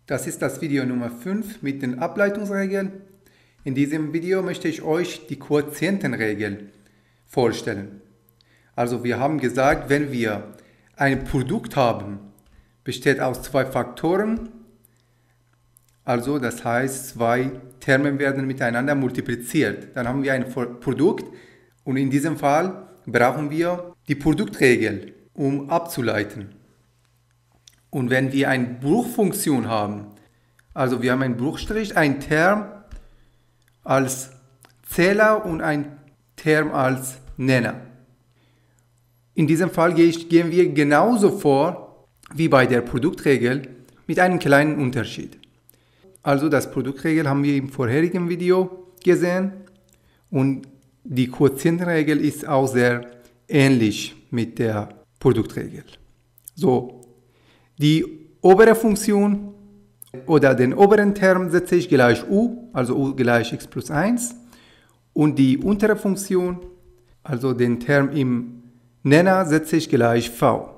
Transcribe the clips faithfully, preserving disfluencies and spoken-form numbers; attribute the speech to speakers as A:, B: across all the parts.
A: Das ist das Video Nummer fünf mit den Ableitungsregeln. In diesem Video möchte ich euch die Quotientenregel vorstellen. Also wir haben gesagt, wenn wir ein Produkt haben, besteht aus zwei Faktoren. Also das heißt, zwei Terme werden miteinander multipliziert. Dann haben wir ein Produkt und in diesem Fall brauchen wir die Produktregel, um abzuleiten. Und wenn wir eine Bruchfunktion haben, also wir haben einen Bruchstrich, ein Term als Zähler und ein Term als Nenner. In diesem Fall gehen wir genauso vor wie bei der Produktregel mit einem kleinen Unterschied. Also das Produktregel haben wir im vorherigen Video gesehen und die Quotientenregel ist auch sehr ähnlich mit der Produktregel. So, die obere Funktion oder den oberen Term setze ich gleich u, also u gleich x plus eins, und die untere Funktion, also den Term im Nenner, setze ich gleich v.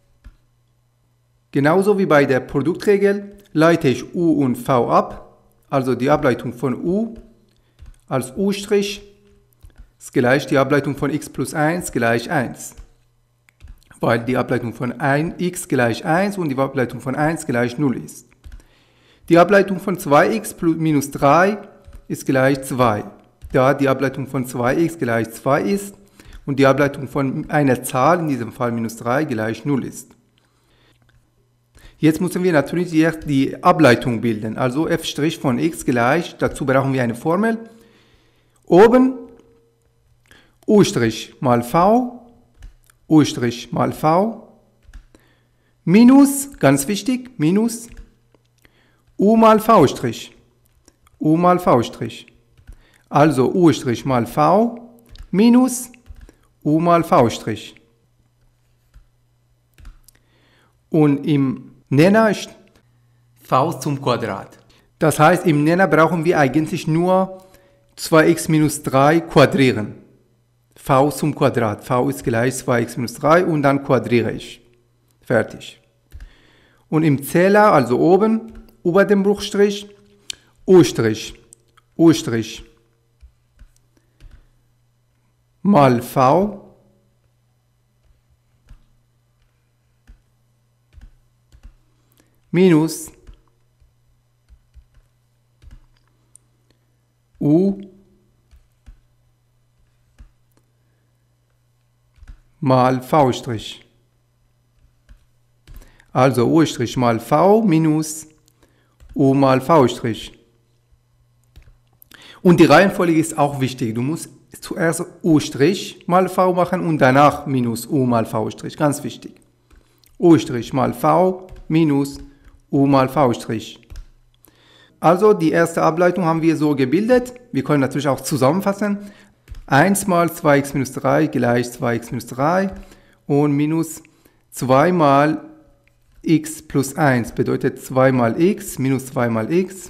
A: Genauso wie bei der Produktregel leite ich u und v ab, also die Ableitung von u als u' ist gleich die Ableitung von x plus eins gleich eins. Weil die Ableitung von x gleich eins und die Ableitung von eins gleich null ist. Die Ableitung von zwei x plus minus drei ist gleich zwei, da die Ableitung von zwei x gleich zwei ist und die Ableitung von einer Zahl, in diesem Fall minus drei, gleich null ist. Jetzt müssen wir natürlich die Ableitung bilden, also f' von x gleich, dazu brauchen wir eine Formel. Oben u' mal v, u' mal v, minus, ganz wichtig, minus u mal v', u mal v'. Also u' mal v minus u mal v'. Und im Nenner ist v zum Quadrat. Das heißt, im Nenner brauchen wir eigentlich nur zwei x minus drei quadrieren. V zum Quadrat. V ist gleich zwei x minus drei und dann quadriere ich. Fertig. Und im Zähler, also oben, über dem Bruchstrich, u', u' mal v minus u mal v'. Also u' mal v minus u mal v'. Und die Reihenfolge ist auch wichtig. Du musst zuerst u' mal v machen und danach minus u mal v'. Ganz wichtig. U' mal v minus u mal v'. Also die erste Ableitung haben wir so gebildet. Wir können natürlich auch zusammenfassen. eins mal zwei x minus drei gleich zwei x minus drei und minus zwei mal x plus eins bedeutet zwei mal x minus zwei mal x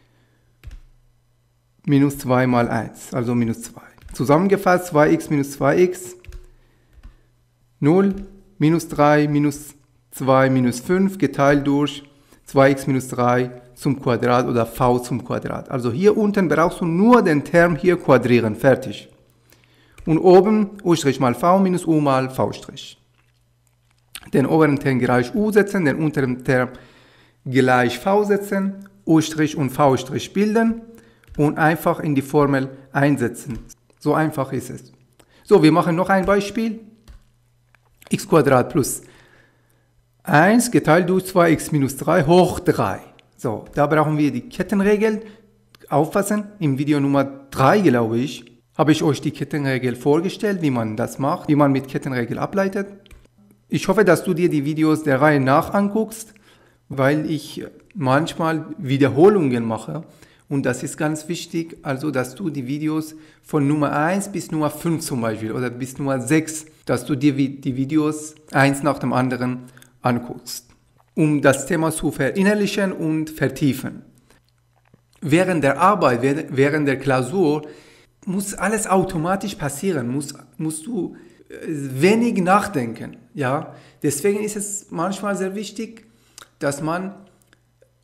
A: minus zwei mal eins, also minus zwei. Zusammengefasst zwei x minus zwei x, null, minus drei, minus zwei, minus fünf geteilt durch zwei x minus drei zum Quadrat oder v zum Quadrat. Also hier unten brauchst du nur den Term hier quadrieren, fertig. Und oben u' mal v minus u mal v'. Den oberen Term gleich u setzen, den unteren Term gleich v setzen, u' und v' bilden und einfach in die Formel einsetzen. So einfach ist es. So, wir machen noch ein Beispiel. X plus eins geteilt durch zwei x minus drei hoch drei. So, da brauchen wir die Kettenregel. Aufpassen, im Video Nummer drei, glaube ich, habe ich euch die Kettenregel vorgestellt, wie man das macht, wie man mit Kettenregel ableitet. Ich hoffe, dass du dir die Videos der Reihe nach anguckst, weil ich manchmal Wiederholungen mache. Und das ist ganz wichtig, also dass du die Videos von Nummer eins bis Nummer fünf zum Beispiel oder bis Nummer sechs, dass du dir die Videos eins nach dem anderen anguckst, um das Thema zu verinnerlichen und vertiefen. Während der Arbeit, während der Klausur muss alles automatisch passieren, musst, musst du wenig nachdenken. Ja? Deswegen ist es manchmal sehr wichtig, dass man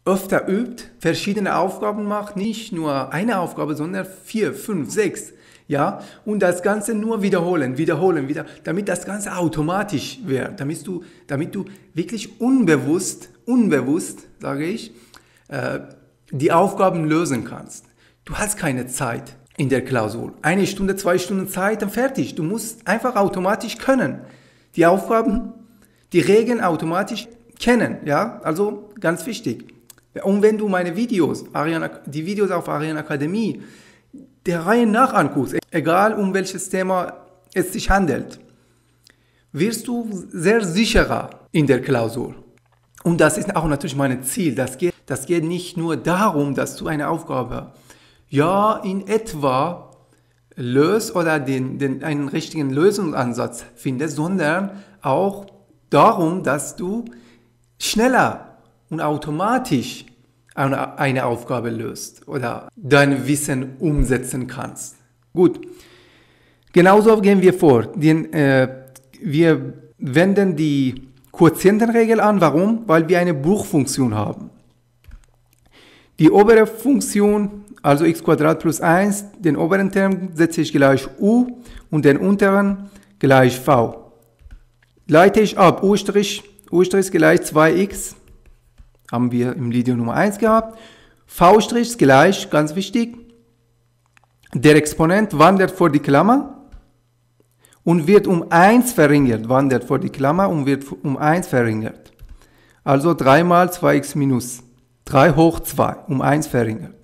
A: öfter übt, verschiedene Aufgaben macht, nicht nur eine Aufgabe, sondern vier, fünf, sechs, ja, und das Ganze nur wiederholen, wiederholen, wieder, damit das Ganze automatisch wird, damit du, damit du wirklich unbewusst, unbewusst, sage ich, äh, die Aufgaben lösen kannst. Du hast keine Zeit in der Klausur. Eine Stunde, zwei Stunden Zeit, dann fertig. Du musst einfach automatisch können. Die Aufgaben, die Regeln automatisch kennen, ja, also ganz wichtig. Und wenn du meine Videos, die Videos auf Ariane Akademie, der Reihe nach anguckst, egal um welches Thema es sich handelt, wirst du sehr sicherer in der Klausur. Und das ist auch natürlich mein Ziel. Das geht, das geht nicht nur darum, dass du eine Aufgabe ja in etwa löst oder den, den, einen richtigen Lösungsansatz findest, sondern auch darum, dass du schneller und automatisch eine, eine Aufgabe löst oder dein Wissen umsetzen kannst. Gut, genauso gehen wir vor. Den, äh, wir wenden die Quotientenregel an. Warum? Weil wir eine Bruchfunktion haben. Die obere Funktion, also x plus eins, den oberen Term setze ich gleich u und den unteren gleich v. Leite ich ab, u', u' ist gleich zwei x, haben wir im Video Nummer eins gehabt. V' ist gleich, ganz wichtig, der Exponent wandert vor die Klammer und wird um eins verringert, wandert vor die Klammer und wird um eins verringert. Also drei mal zwei x minus drei hoch zwei, um eins verringert.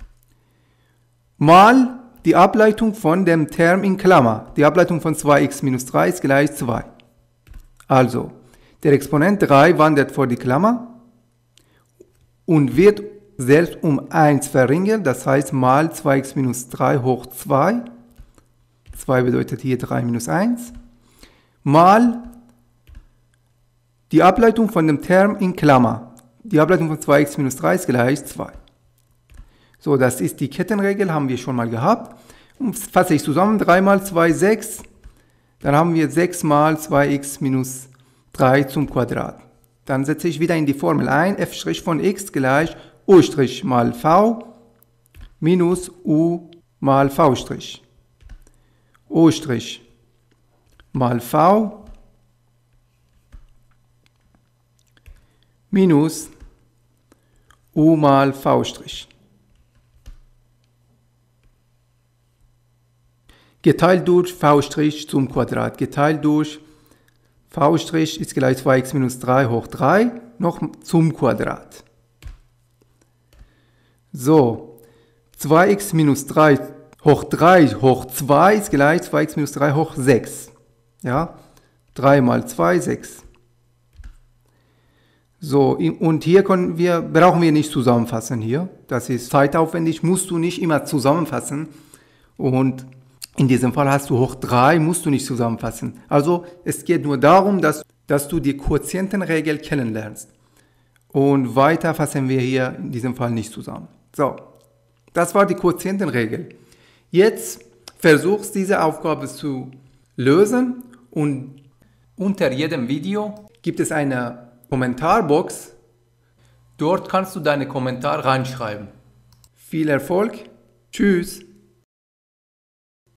A: Mal die Ableitung von dem Term in Klammer. Die Ableitung von zwei x minus drei ist gleich zwei. Also, der Exponent drei wandert vor die Klammer und wird selbst um eins verringert, das heißt mal zwei x minus drei hoch zwei, zwei bedeutet hier drei minus eins, mal die Ableitung von dem Term in Klammer. Die Ableitung von zwei x minus drei ist gleich zwei. So, das ist die Kettenregel, haben wir schon mal gehabt. Und fasse ich zusammen, drei mal zwei, sechs, dann haben wir sechs mal zwei x minus drei zum Quadrat. Dann setze ich wieder in die Formel ein, f' von x gleich u' mal v minus u mal v'. u' mal v minus u mal v'. Geteilt durch v' zum Quadrat, geteilt durch v' ist gleich zwei x minus drei hoch drei, noch zum Quadrat. So, zwei x minus drei hoch drei hoch zwei ist gleich zwei x minus drei hoch sechs. Ja, drei mal zwei, sechs. So, und hier können wir, brauchen wir nicht zusammenfassen hier. Das ist zeitaufwendig, musst du nicht immer zusammenfassen. Und in diesem Fall hast du hoch drei, musst du nicht zusammenfassen. Also es geht nur darum, dass, dass du die Quotientenregel kennenlernst. Und weiter fassen wir hier in diesem Fall nicht zusammen. So, das war die Quotientenregel. Jetzt versuchst diese Aufgabe zu lösen und unter jedem Video gibt es eine Kommentarbox. Dort kannst du deine Kommentare reinschreiben. Viel Erfolg. Tschüss.